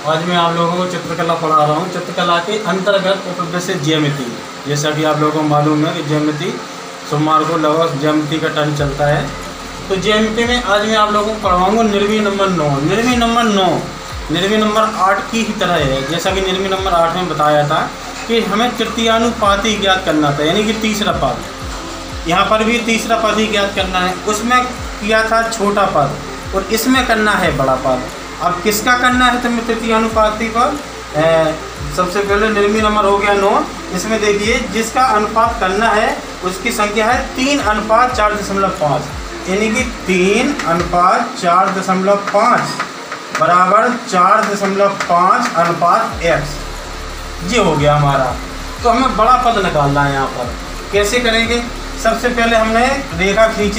आज मैं आप लोगों को चित्रकला पढ़ा रहा हूँ। चित्रकला के अंतर्गत उपविषय ज्यामिति, जैसा कि आप लोगों को मालूम है कि ज्यामिति सोमवार को लगभग ज्यामिति का टर्न चलता है। तो ज्यामिति में आज मैं आप लोगों को पढ़ाऊँगा निर्वी नंबर 9। निर्वी नंबर 9 निर्वी नंबर 8 की ही तरह है। जैसा कि निर्वी नंबर 8 में बताया था कि हमें तृतीयानुपाती ज्ञात करना था, यानी कि तीसरा पद। यहाँ पर भी तीसरा पद ही ज्ञात करना है। उसमें किया था छोटा पद और इसमें करना है बड़ा पद। अब किसका करना है तो मैं तृतीयानुपाती पर सबसे पहले निर्मी नंबर हो गया 9। इसमें देखिए जिसका अनुपात करना है उसकी संख्या है 3:4.5, यानी कि 3:4.5 बराबर 4.5 ये हो गया हमारा। तो हमें बड़ा पद निकालना है। यहाँ पर कैसे करेंगे? सबसे पहले हमने रेखा खींची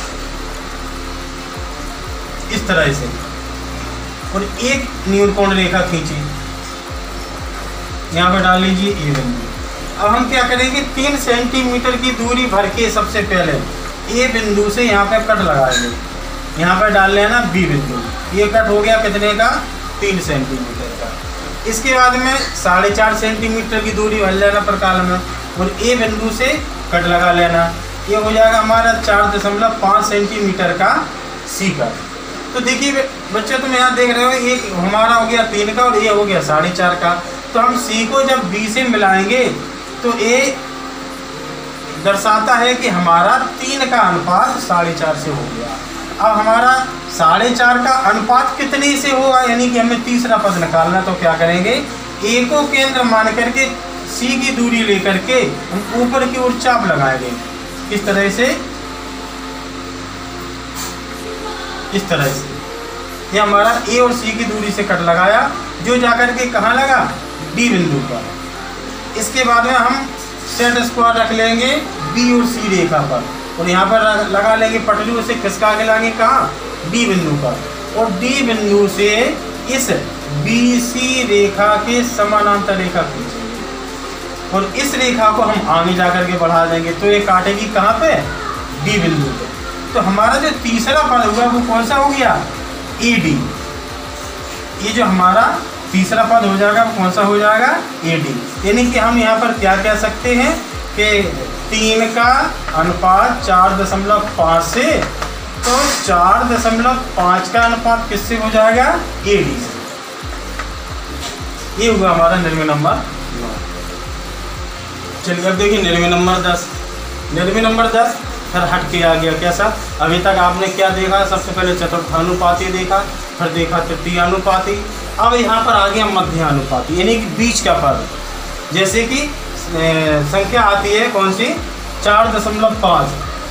इस तरह से और एक न्यूनकोण रेखा खींची, यहाँ पर डाल लीजिए ए बिंदु। अब हम क्या करेंगे, 3 सेंटीमीटर की दूरी भर के सबसे पहले ए बिंदु से यहाँ पे कट लगाएंगे। यहाँ पर डाल लेना बी बिंदु। ये कट हो गया कितने का? 3 सेंटीमीटर का। इसके बाद में 4.5 सेंटीमीटर की दूरी भर लेना प्रकाल में और ए बिंदु से कट लगा लेना। ये हो जाएगा हमारा 4.5 सेंटीमीटर का सी कट। तो देखिए बच्चे तुम यहाँ देख रहे हो, एक हमारा हो गया 3 का और ये हो गया 4.5 का। तो हम सी को जब बी से मिलाएंगे तो ए दर्शाता है कि हमारा 3 का अनुपात 4.5 से हो गया। अब हमारा 4.5 का अनुपात कितने से होगा, यानी कि हमें तीसरा पद निकालना। तो क्या करेंगे, ए को केंद्र मान करके सी की दूरी लेकर के हम ऊपर की ओर चाप लगाएंगे इस तरह से, इस तरह से। ये हमारा ए और सी की दूरी से कट लगाया, जो जाकर के कहाँ लगा? डी बिंदु पर। इसके बाद में हम सेट स्क्वायर रख लेंगे बी और सी रेखा पर और यहाँ पर लगा लेंगे पटरी। उसे खिसका के लाएंगे कहाँ? डी बिंदु पर। और डी बिंदु से इस बी सी रेखा के समानांतर रेखा खींचेंगे और इस रेखा को हम आगे जाकर के बढ़ा देंगे। तो ये काटेगी कहाँ पे? डी बिंदु पे। तो हमारा जो तीसरा पद हुआ वो कौन सा हो गया? A D. ये जो हमारा तीसरा पद हो जाएगा वो कौन सा हो जाएगा? A D. यानी कि हम यहाँ पर क्या कह सकते हैं कि 3 का अनुपात 4.5 से, तो 4.5 का अनुपात किससे हो जाएगा? ए डी से। ये हुआ हमारा निर्णय नंबर 9। चलिए अब देखिए निर्णय नंबर 10। निर्णय नंबर 10 फिर हट के आ गया। कैसा? अभी तक आपने क्या देखा? सबसे पहले चतुर्थानुपाती देखा, फिर देखा तृतीयानुपाती। अब यहाँ पर आ गया मध्यानुपाती, यानी कि बीच का पद। जैसे कि संख्या आती है कौन सी? 4.5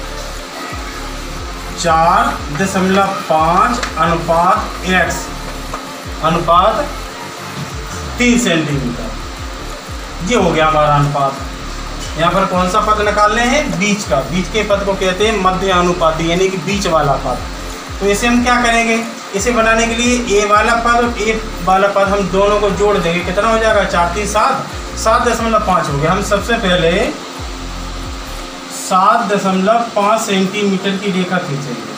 अनुपात x अनुपात 3 सेंटीमीटर। ये हो गया हमारा अनुपात। यहाँ पर कौन सा पद निकालने हैं? बीच का। बीच के पद को कहते हैं मध्य अनुपाती, यानी कि बीच वाला पद। तो इसे हम क्या करेंगे, इसे बनाने के लिए ए वाला पद और ए वाला पद हम दोनों को जोड़ देंगे। कितना हो जाएगा? 4 3 7 7.5 हो गया। हम सबसे पहले 7.5 सेंटीमीटर की रेखा खींचेंगे।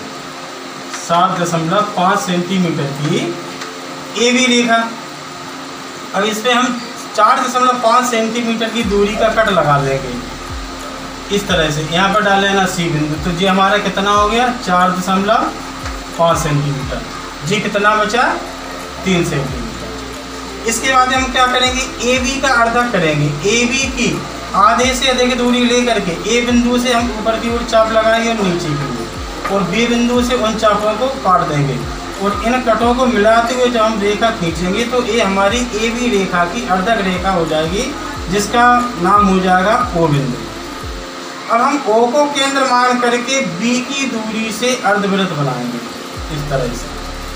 7.5 सेंटीमीटर की ए बी रेखा। अब इस पर हम 4.5 सेंटीमीटर की दूरी का कट लगा लेंगे इस तरह से। यहाँ पर डाल लेना सी बिंदु। तो ये हमारा कितना हो गया? 4.5 सेंटीमीटर। जी कितना बचा? 3 सेंटीमीटर। इसके बाद हम क्या करेंगे, ए बी का अर्धक करेंगे। ए बी की आधे से अधिक दूरी लेकर के ए बिंदु से हम ऊपर की ओर चाप लगाएंगे और नीचे की ओर, और बी बिंदु से उन चापों को काट देंगे। और इन कटों को मिलाते हुए जब हम रेखा खींचेंगे तो ये हमारी ए बी रेखा की अर्धक रेखा हो जाएगी, जिसका नाम हो जाएगा ओ बिंदु। अब हम ओ को केंद्र मान करके बी की दूरी से अर्धवृत्त बनाएंगे इस तरह से।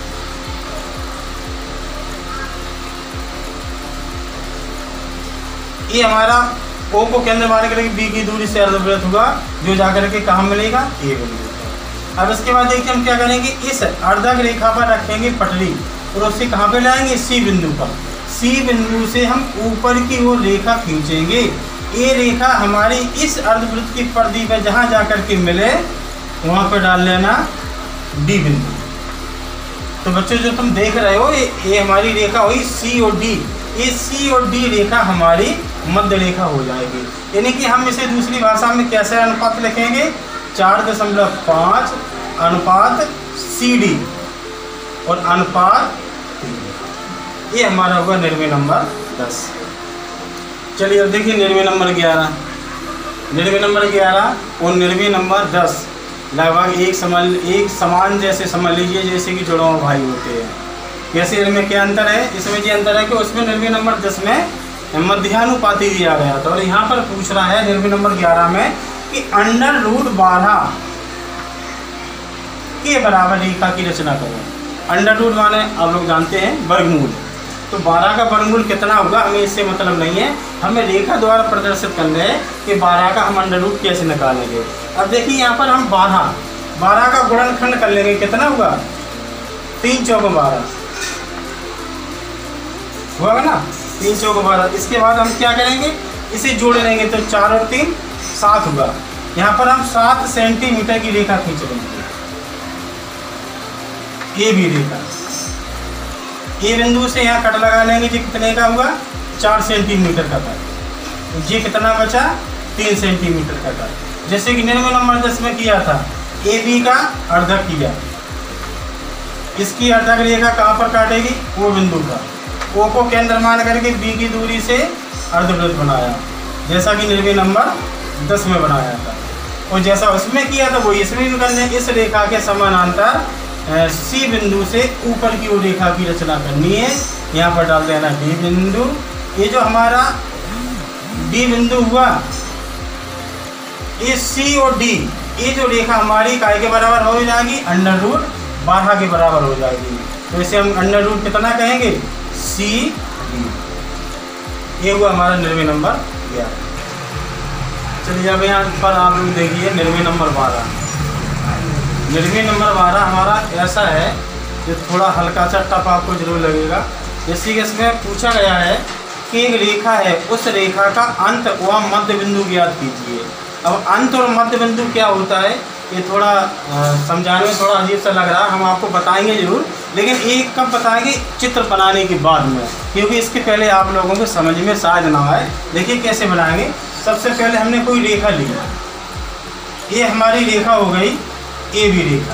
ये हमारा ओ को केंद्र मान करके बी की दूरी से अर्धवृत्त हुआ, जो जाकर के कहाँ मिलेगा? ए बिंदु। अब इसके बाद देखिए हम क्या करेंगे, इस अर्धक रेखा पर रखेंगे पटरी और उससे कहाँ पे लाएंगे? सी बिंदु पर। सी बिंदु से हम ऊपर की ओर रेखा खींचेंगे। ये रेखा हमारी इस अर्धवृत्त की परिधि पर जहाँ जाकर के मिले वहाँ पर डाल लेना डी बिंदु। तो बच्चों जो तुम देख रहे हो ये हमारी रेखा हुई सी और डी। ये सी और डी रेखा हमारी मध्य रेखा हो जाएगी। यानी कि हम इसे दूसरी भाषा में कैसे अनुपात लिखेंगे, 4.5 अनुपात सी डी और अनुपात 3। ये हमारा होगा निर्णय नंबर 10। चलिए अब देखिए निर्णय नंबर 11। निर्णय नंबर 11 और निर्णय नंबर 10 लगभग एक समान जैसे समझ लीजिए जैसे कि जुड़वां भाई होते हैं। कैसे इनमें क्या अंतर है, इसमें ये अंतर है कि उसमें निर्णय नंबर 10 में मध्यानुपाती दिया गया था और यहाँ पर पूछ रहा है निर्णय नंबर 11 में कि √12 के बराबर रेखा की रचना करो। √ माने आप लोग जानते हैं वर्गमूल, तो 12 का वर्गमूल कितना होगा हमें इससे मतलब नहीं है, हमें रेखा द्वारा प्रदर्शित करना है कि 12 का हम √ कैसे निकालेंगे। अब देखिए यहाँ पर हम 12 का गुणनखंड कर लेंगे, कितना होगा 3 चौक 12 होगा ना, 3 चौक 12। इसके बाद हम क्या करेंगे, इसे जोड़ लेंगे तो 4 और 3 7 होगा। यहाँ पर हम 7 सेंटीमीटर की रेखा खींच लेंगे, ये भी रेखा ये बिंदु से यहाँ कट लगा लेंगे, जी कितने का हुआ 4 सेंटीमीटर का कट। ये कितना बचा 3 सेंटीमीटर का कट। जैसे कि निर्णय नंबर 10 में किया था, ए बी का अर्धक किया, इसकी अर्धक रेखा कहाँ पर काटेगी, वो बिंदु का। ओ को केंद्र मान करके बी की दूरी से अर्धवृत्त बनाया, जैसा कि निर्णय नंबर 10 में बनाया था। और जैसा उसमें किया था वो इसमें भी करना है। इस रेखा के समानांतर सी बिंदु से ऊपर की ओर रेखा की रचना करनी है। यहाँ पर डाल देना डी बिंदु। ये जो हमारा डी बिंदु हुआ, ये सी और डी, ये जो रेखा हमारी काय के बराबर हो जाएगी, √12 के बराबर हो जाएगी। तो इसे हम √ कितना कहेंगे, सी डी। ये हुआ हमारा निर्णय नंबर 11। चलिए अब यहाँ पर आप लोग देखिए निर्णय नंबर 12। निर्णय नंबर 12 हमारा ऐसा है जो थोड़ा हल्का सा टफ आपको जरूर लगेगा। जैसे कि इसमें पूछा गया है कि एक रेखा है, उस रेखा का अंत व मध्य बिंदु ज्ञात कीजिए। अब अंत और मध्य बिंदु क्या होता है, ये थोड़ा समझाने में थोड़ा अजीब सा लग रहा है, हम आपको बताएंगे जरूर, लेकिन एक कब बताएंगे, चित्र बनाने के बाद में, क्योंकि इसके पहले आप लोगों को समझ में शायद ना आए। देखिए कैसे बनाएंगे। सबसे पहले हमने कोई रेखा ली, ये हमारी रेखा हो गई ए बी रेखा।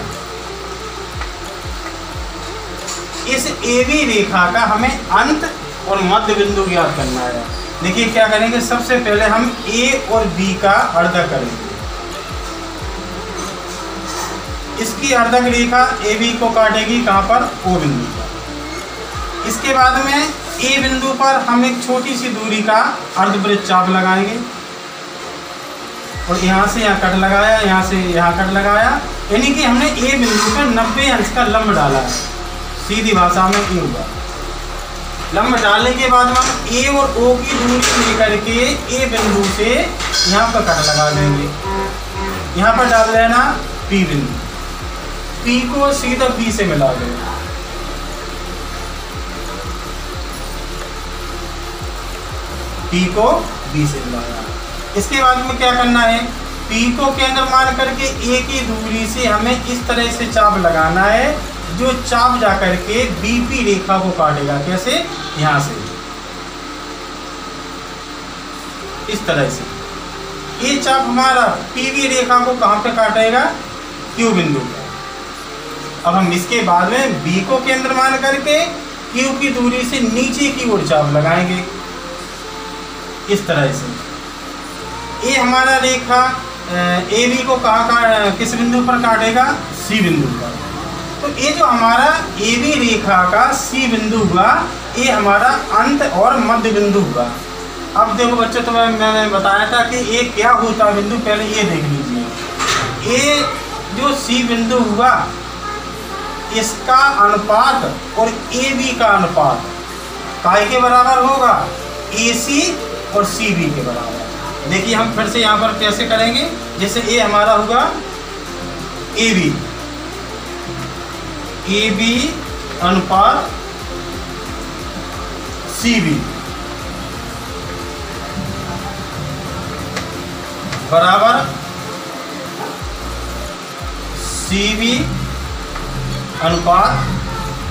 इस ए बी रेखा का हमें अंत और मध्य बिंदु ज्ञात करना है। देखिए क्या करेंगे, सबसे पहले हम ए और बी का अर्धक करेंगे। इसकी अर्धक रेखा ए बी को काटेगी कहाँ पर, ओ बिंदु पर। इसके बाद में ए बिंदु पर हम एक छोटी सी दूरी का अर्धवृत्त चाप लगाएंगे और यहाँ से यहाँ कट लगाया, यहाँ से यहाँ कट लगाया, यानी कि हमने ए बिंदु पर 90 अंश का लंब डाला है। सीधी भाषा में ये हुआ। लंब डालने के बाद हम ए और ओ की दूरी लेकर के ए बिंदु से यहाँ पर कट लगा देंगे। यहाँ पर डाल देना पी बिंदु, पी को सीधा बी से मिला देंगे। पी को बी से मिलाना। इसके बाद में क्या करना है, P को केंद्र मान करके A की दूरी से हमें इस तरह से चाप लगाना है, जो चाप जा करके BP रेखा को काटेगा। कैसे, यहाँ से इस तरह से ये चाप हमारा PB रेखा को कहाँ पे काटेगा, Q बिंदु पर। अब हम इसके बाद में B को केंद्र मान करके Q की दूरी से नीचे की ओर चाप लगाएंगे इस तरह से। ये हमारा रेखा ए बी को किस बिंदु पर काटेगा, सी बिंदु पर। तो ये जो हमारा ए बी रेखा का सी बिंदु हुआ, ये हमारा अंत और मध्य बिंदु हुआ। अब देखो बच्चों, तो मैंने बताया था कि ये क्या होता है बिंदु, पहले ये देख लीजिए। ये जो सी बिंदु हुआ, इसका अनुपात और ए बी का अनुपात काय के बराबर होगा, ए सी और सी बी के बराबर। देखिए हम फिर से यहाँ पर कैसे करेंगे, जैसे ए हमारा होगा ए बी अनुपात सी बी बराबर सी बी अनुपात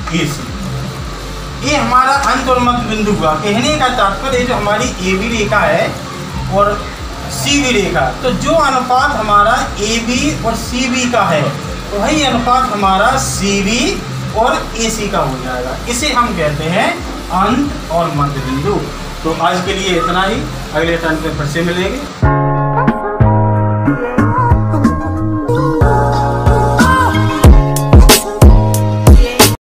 AC। ये हमारा अंत और मध्य बिंदु हुआ। कहने का तात्पर्य जो हमारी AB रेखा है और CB रेखा, तो जो अनुपात हमारा AB और CB का है वही अनुपात हमारा CB और AC का हो जाएगा। इसे हम कहते हैं अंत और मध्य बिंदु। तो आज के लिए इतना ही, अगले टर्न पे फिर से मिलेंगे।